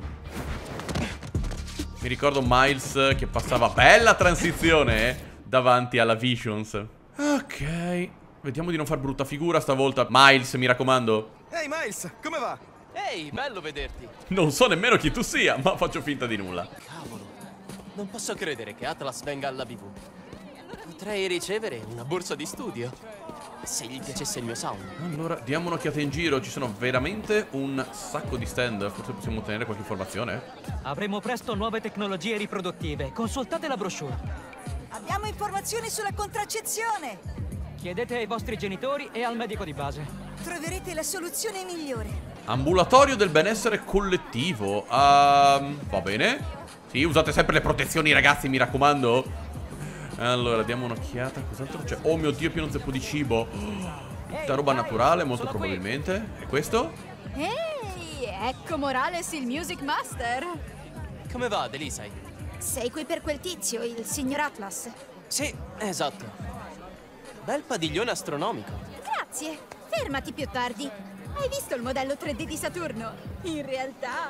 Mi ricordo Miles che passava, bella transizione, davanti alla Visions. Ok, vediamo di non far brutta figura stavolta. Miles, mi raccomando. Ehi Miles, come va? Ehi, bello vederti. Non so nemmeno chi tu sia, ma faccio finta di nulla. Cavolo, non posso credere che Atlas venga alla BV. Potrei ricevere una borsa di studio, se gli piacesse il mio sound. Allora, diamo un'occhiata in giro. Ci sono veramente un sacco di stand. Forse possiamo ottenere qualche informazione. Avremo presto nuove tecnologie riproduttive. Consultate la brochure. Abbiamo informazioni sulla contraccezione. Chiedete ai vostri genitori e al medico di base. Troverete la soluzione migliore. Ambulatorio del benessere collettivo. Va bene. Sì, usate sempre le protezioni, ragazzi, mi raccomando. Allora, diamo un'occhiata. Cos'altro c'è? Oh mio Dio, pieno zeppo di cibo. Da roba naturale, molto probabilmente. E questo? Ehi, ecco Morales, il Music Master. Come va, Delisai? Sei qui per quel tizio, il signor Atlas? Sì, esatto. Bel padiglione astronomico. Grazie. Fermati più tardi. Hai visto il modello 3D di Saturno? In realtà...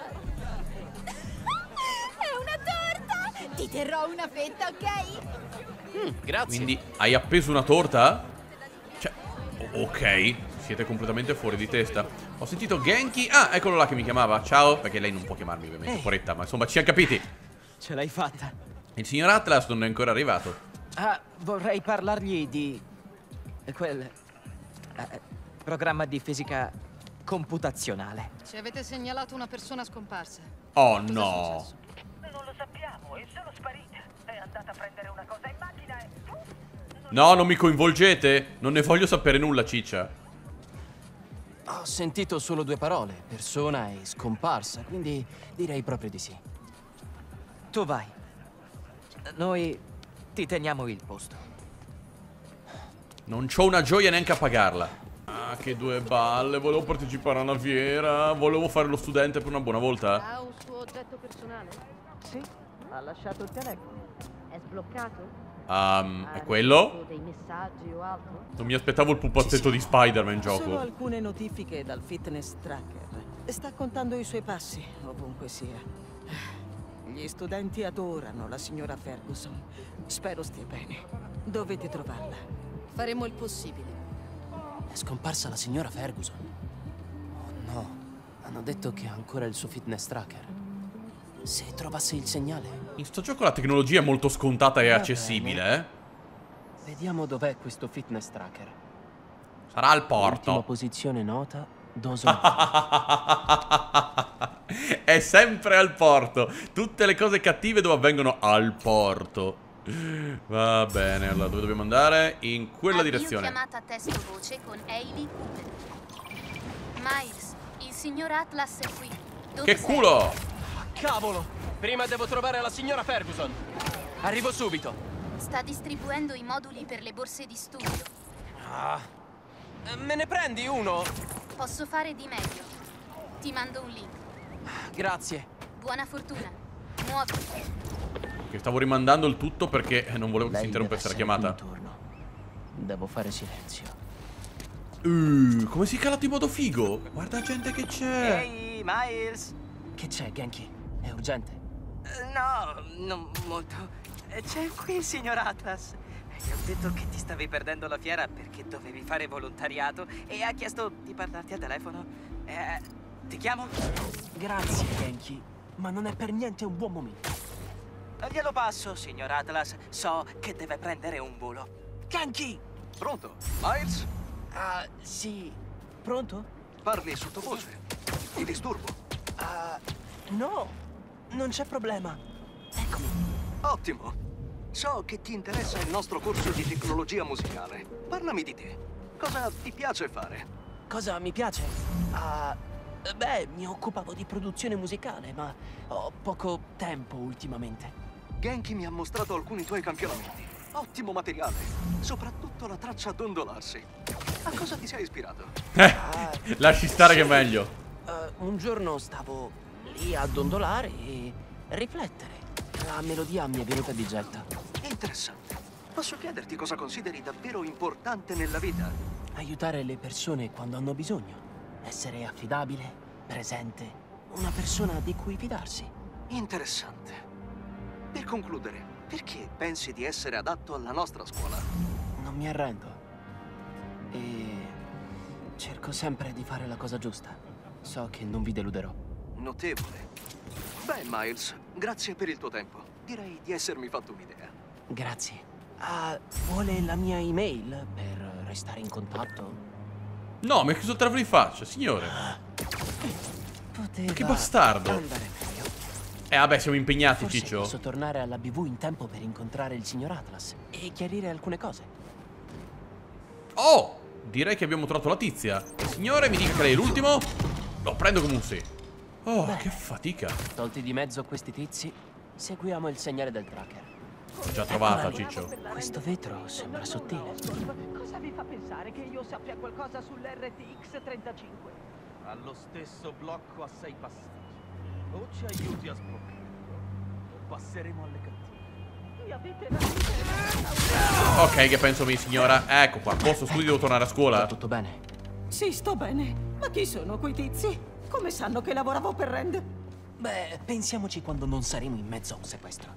è una torta! Ti terrò una fetta, ok? Grazie. Quindi hai appeso una torta? Cioè, ok. Siete completamente fuori di testa. Ho sentito Genki. Ah, eccolo là che mi chiamava. Ciao. Perché lei non può chiamarmi ovviamente, poretta. Ma insomma, ci siamo capiti. Ce l'hai fatta. Il signor Atlas non è ancora arrivato. Ah, vorrei parlargli di... quel... programma di fisica computazionale. Ci avete segnalato una persona scomparsa. Oh no. Non lo sappiamo, è solo sparita. È andata a prendere una cosa in macchina e... No, non mi coinvolgete. Non ne voglio sapere nulla, ciccia. Ho sentito solo due parole, persona e scomparsa, quindi direi proprio di sì. Tu vai. Noi ti teniamo il posto. Non c'ho una gioia neanche a pagarla. Ah, che due balle. Volevo partecipare a una fiera. Volevo fare lo studente per una buona volta. Ha un suo oggetto personale? Sì, ha lasciato il telefono. È sbloccato? È quello? Dei messaggi o altro? Non mi aspettavo il pupazzetto di Spider-Man in Solo gioco. alcune notifiche dal fitness tracker. Sta contando i suoi passi, ovunque sia. Gli studenti adorano la signora Ferguson. Spero stia bene. Dovete trovarla. Faremo il possibile. È scomparsa la signora Ferguson. Oh no, hanno detto che ha ancora il suo fitness tracker. Se trovasse il segnale. In sto gioco la tecnologia è molto scontata e accessibile, Vediamo dov'è questo fitness tracker. Sarà al porto. Ultima posizione nota, doso. È sempre al porto. Tutte le cose cattive dove avvengono al porto. Va bene, allora dove dobbiamo andare? In quella direzione. Chiamata testo voce con Hailey Cooper. Miles, il signor Atlas è qui. Dove Che culo! Cavolo! Prima devo trovare la signora Ferguson. Arrivo subito. Sta distribuendo i moduli per le borse di studio. Ah. Me ne prendi uno? Posso fare di meglio. Ti mando un link. Grazie. Buona fortuna. Muoviti. Che stavo rimandando il tutto perché non volevo che si interrompesse la chiamata. Devo fare silenzio. Come si è calato in modo figo? Guarda gente che c'è. Ehi, Miles. Che c'è, Genki? È urgente? No, non molto. C'è qui il signor Atlas. Gli ho detto che ti stavi perdendo la fiera perché dovevi fare volontariato e ha chiesto di parlarti al telefono. Ti chiamo? Grazie, Genki, ma non è per niente un buon momento. Glielo passo, signor Atlas. So che deve prendere un volo. Genki! Pronto? Miles? Sì. Pronto? Parli sottovoce. Ti disturbo? No, non c'è problema. Eccomi. Ottimo. So che ti interessa il nostro corso di tecnologia musicale. Parlami di te. Cosa ti piace fare? Cosa mi piace? Beh, mi occupavo di produzione musicale, ma ho poco tempo ultimamente. Genki mi ha mostrato alcuni tuoi campionamenti. Ottimo materiale. Soprattutto la traccia dondolarsi. A cosa ti sei ispirato? Lasci stare che è meglio. Un giorno stavo lì a dondolare e riflettere. La melodia mi è venuta di getto. Interessante. Posso chiederti cosa consideri davvero importante nella vita? Aiutare le persone quando hanno bisogno. Essere affidabile, presente, una persona di cui fidarsi. Interessante. Per concludere, perché pensi di essere adatto alla nostra scuola? Non mi arrendo. E cerco sempre di fare la cosa giusta. So che non vi deluderò. Notevole. Beh, Miles, grazie per il tuo tempo. Direi di essermi fatto un'idea. Grazie. Vuole la mia email per restare in contatto? No, mi ha chiuso il telefono in faccia, signore. Poteva Che bastardo. andare meglio. Vabbè, siamo impegnati, Forse Ciccio. posso tornare alla BV in tempo per incontrare il signor Atlas e chiarire alcune cose. Oh, direi che abbiamo trovato la tizia. Signore, mi dica che lei è l'ultimo. Lo prendo come un sì. Oh, beh, che fatica. Tolti di mezzo questi tizi, seguiamo il segnale del tracker. L'ho già trovata, Ciccio. Questo vetro sembra sottile. Cosa vi fa pensare che io sappia qualcosa sull'RTX 35? Allo stesso blocco a 6 passaggi. O ci aiuti a sbloccarlo, o passeremo alle cattive. Mi avete rapito. Ok, che penso mi, signora? Ecco qua, posto studi, devo tornare a scuola. Va tutto bene? Sì, sto bene. Ma chi sono quei tizi? Come sanno che lavoravo per Rand? Beh, pensiamoci quando non saremo in mezzo a un sequestro.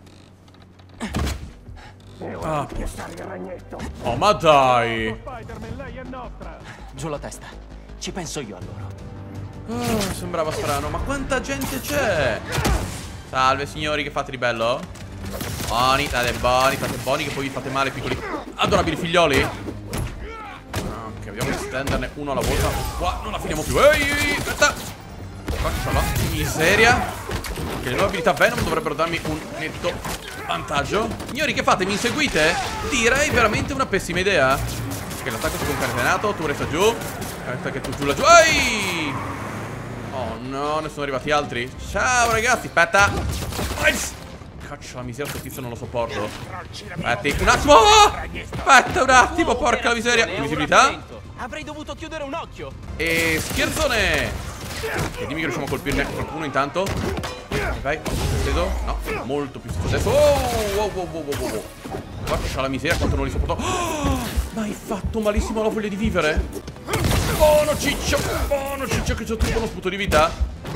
Oh, ma dai. Spider-Man, lei è nostra. Giù la testa. Ci penso io a loro. Sembrava strano, ma quanta gente c'è? Salve signori, che fate di bello? Buoni, state buoni che poi vi fate male, piccoli adorabili figlioli. Ok, dobbiamo stenderne uno alla volta. Qua non la finiamo più. Ehi, aspetta. Facciamo miseria. Che le nuove abilità Venom dovrebbero darmi un netto vantaggio. Signori, che fate? Mi inseguite? Direi veramente una pessima idea. Che l'attacco si è concatenato. Tu resta giù. Aspetta che tu giù laggiù. Ehi! Oh no, ne sono arrivati altri. Ciao ragazzi, aspetta. Caccia la miseria, questo tizio non lo sopporto. Aspetti un attimo. Aspetta un attimo, porca la miseria. Invisibilità. Avrei dovuto chiudere un occhio. E scherzone. E dimmi che riusciamo a colpirne qualcuno intanto. Vai, steso. No, molto più steso adesso. Wow. Caccia la miseria, quanto non li sopporto. Ma hai fatto malissimo la voglia di vivere. Buono ciccio, che c'ho tutto uno sputo di vita.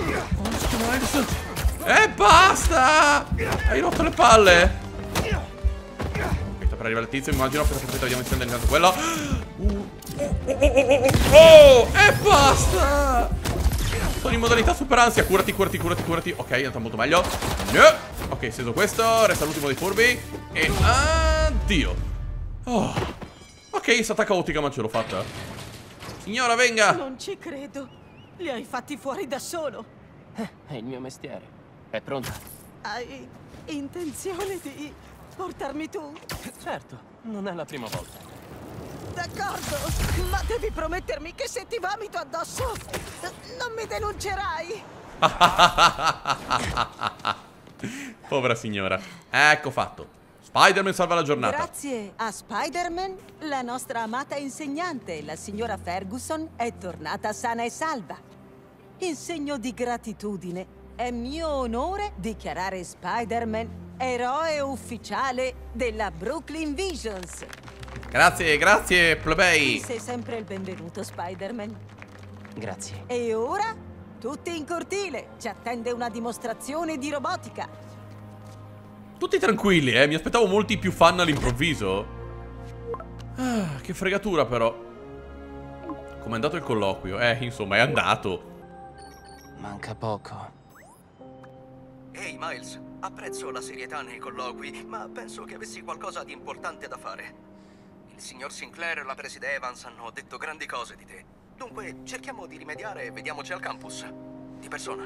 E basta! Hai rotto le palle. Ok, sta per arrivare il tizio, immagino. Aspetta, vediamo di stendere intanto quello. E basta! Sono in modalità super ansia. Curati. Ok, è andata molto meglio. Ok, steso questo. Resta l'ultimo dei furbi. E addio. Oh. Ok, è stata caotica ma ce l'ho fatta. Signora, venga. Non ci credo. Li hai fatti fuori da solo. È il mio mestiere. È pronta? Hai intenzione di portarmi tu? Certo, non è la prima volta. D'accordo, ma devi promettermi che se ti vomito addosso non mi denuncerai. Povera signora. Ecco fatto. Spider-Man salva la giornata. Grazie a Spider-Man, la nostra amata insegnante, la signora Ferguson, è tornata sana e salva. In segno di gratitudine, è mio onore dichiarare Spider-Man eroe ufficiale della Brooklyn Visions. Grazie, grazie, plebei. Sei sempre il benvenuto, Spider-Man. Grazie. E ora, tutti in cortile. Ci attende una dimostrazione di robotica. Tutti tranquilli, mi aspettavo molti più fan all'improvviso. Ah, che fregatura però. Com'è andato il colloquio? Insomma, è andato. Manca poco. Ehi, Miles, apprezzo la serietà nei colloqui, ma penso che avessi qualcosa di importante da fare. Il signor Sinclair e la preside Evans hanno detto grandi cose di te. Dunque, cerchiamo di rimediare e vediamoci al campus. Di persona.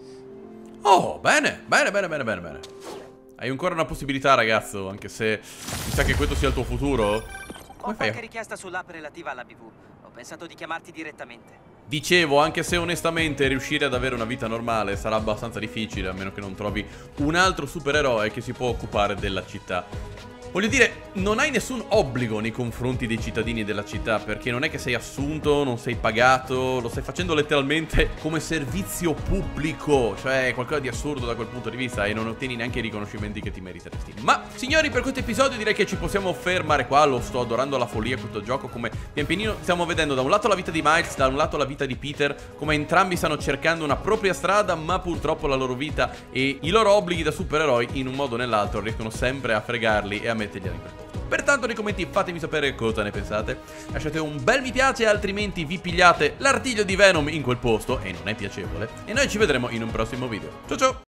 Oh, bene, bene, bene, bene, bene, bene. Hai ancora una possibilità, ragazzo, anche se mi sa che questo sia il tuo futuro. Ho qualche richiesta sull'app relativa alla BV. Ho pensato di chiamarti direttamente. Dicevo, anche se onestamente riuscire ad avere una vita normale sarà abbastanza difficile, a meno che non trovi un altro supereroe che si può occupare della città. Voglio dire, non hai nessun obbligo nei confronti dei cittadini della città, perché non è che sei assunto, non sei pagato, lo stai facendo letteralmente come servizio pubblico, cioè qualcosa di assurdo da quel punto di vista, e non ottieni neanche i riconoscimenti che ti meriteresti. Ma, signori, per questo episodio direi che ci possiamo fermare qua. Lo sto adorando alla follia questo gioco, come pian pianino stiamo vedendo da un lato la vita di Miles, da un lato la vita di Peter, come entrambi stanno cercando una propria strada, ma purtroppo la loro vita e i loro obblighi da supereroi in un modo o nell'altro riescono sempre a fregarli e a mettergliela in quel posto. Pertanto nei commenti fatemi sapere cosa ne pensate. Lasciate un bel mi piace, altrimenti vi pigliate l'artiglio di Venom in quel posto, e non è piacevole. E noi ci vedremo in un prossimo video. Ciao ciao!